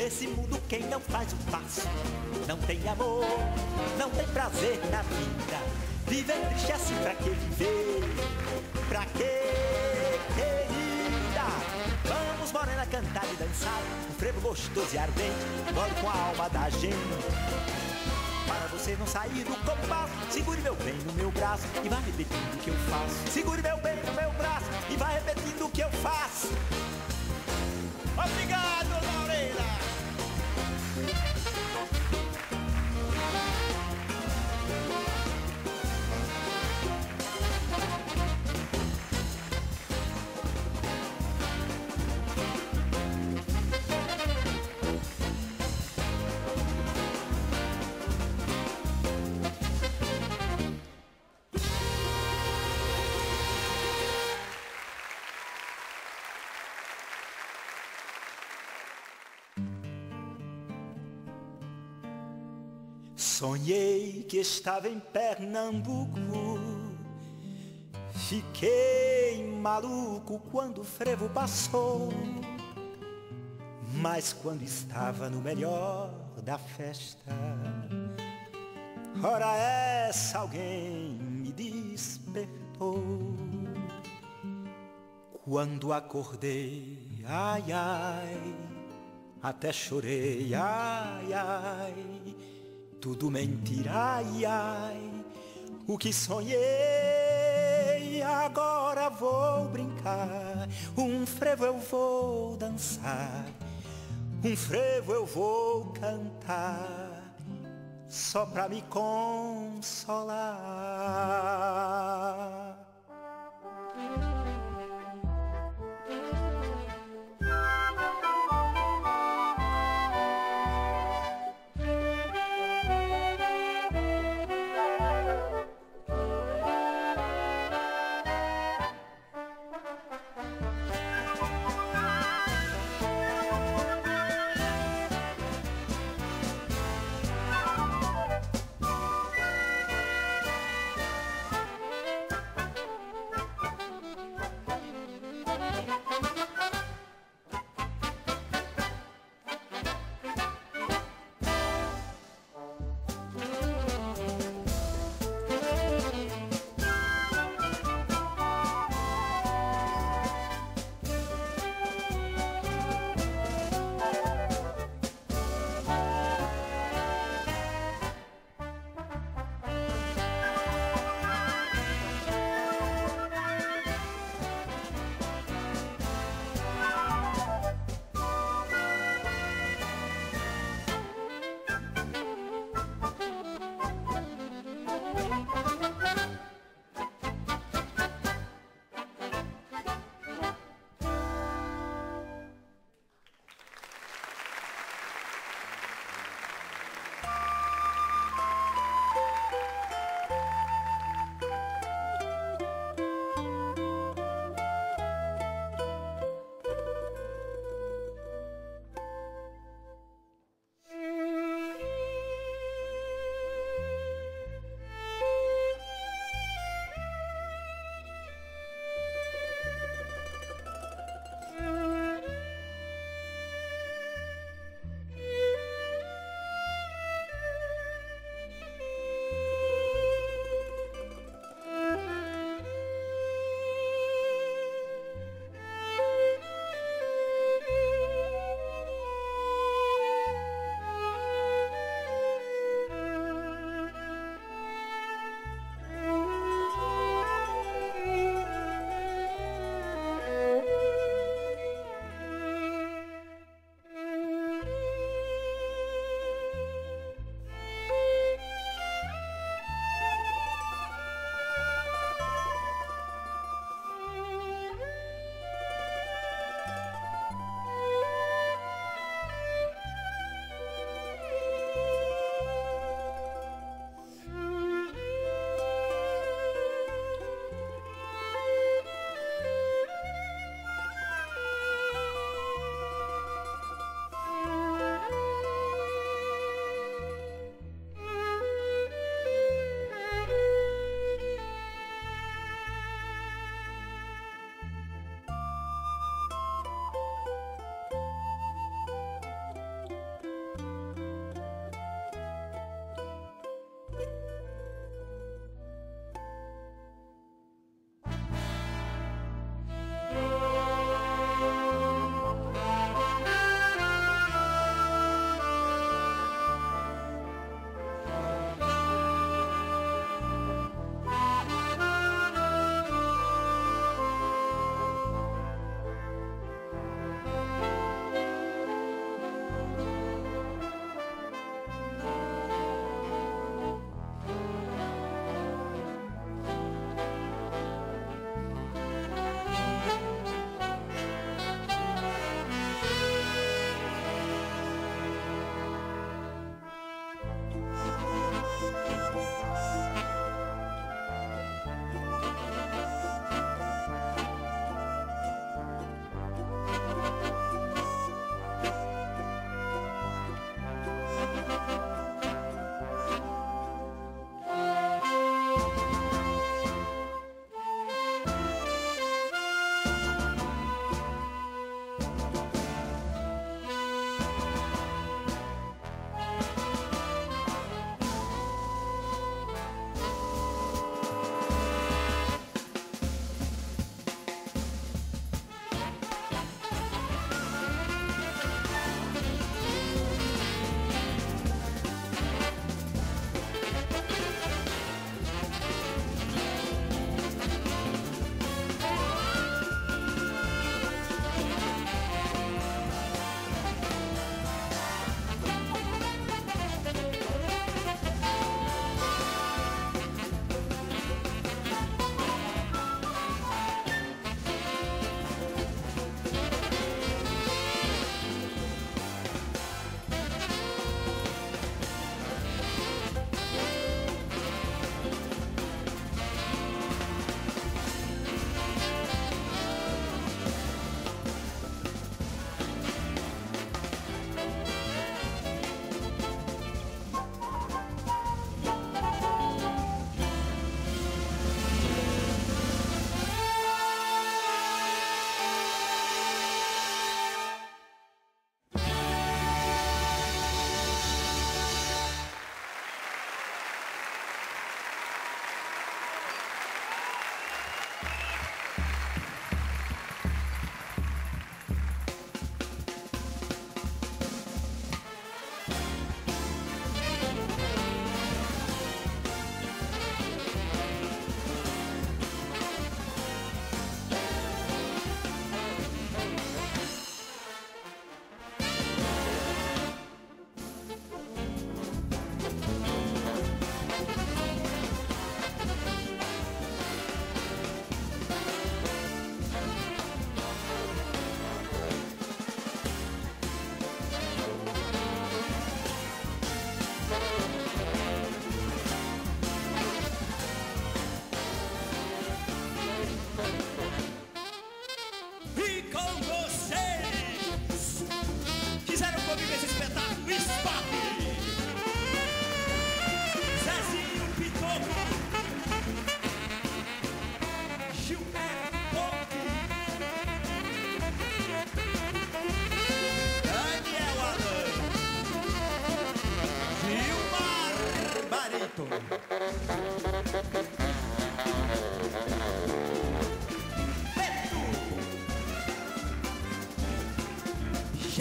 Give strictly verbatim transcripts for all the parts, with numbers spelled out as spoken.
Nesse mundo quem não faz o passo não tem amor, não tem prazer na vida. Viver triste assim, pra que viver? Pra que, querida? Vamos, morena, cantar e dançar um frevo gostoso e ardente, mole com a alma da gente. Para você não sair do compasso, segure meu bem no meu braço e vai repetindo o que eu faço. Segure meu bem no meu braço e vai repetindo o que eu faço. Obrigado, Laureira! Sonhei que estava em Pernambuco, fiquei maluco quando o frevo passou. Mas quando estava no melhor da festa, ora essa alguém me despertou. Quando acordei, ai ai, até chorei, ai ai, tudo mentira, ai, ai, o que sonhei, agora vou brincar. Um frevo eu vou dançar, um frevo eu vou cantar, só pra me consolar.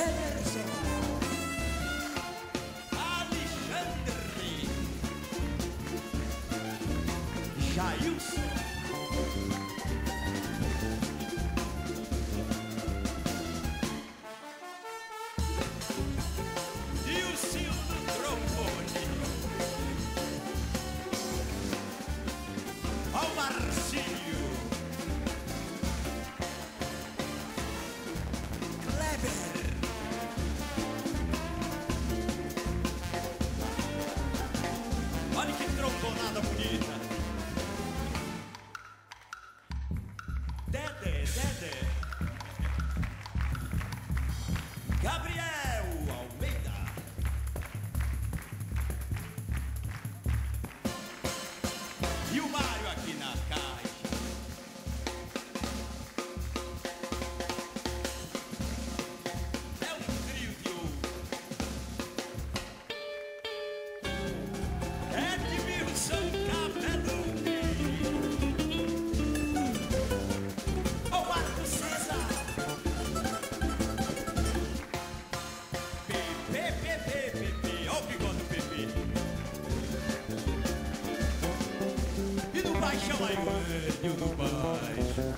Jefferson, Alexandre, Jailson, Dilcio do trombone, ao Marcílio, Kleber, olha que trombonada bonita, Dedé, Dedé, Gabriel Almeida, e o Mário aqui na caixa. É um trio de ouro. Edmilson Capelucci, o Marco César, Pepe, Pepe, Pepe, ó o bigode do Pepe. E no baixão aí, o do baixo.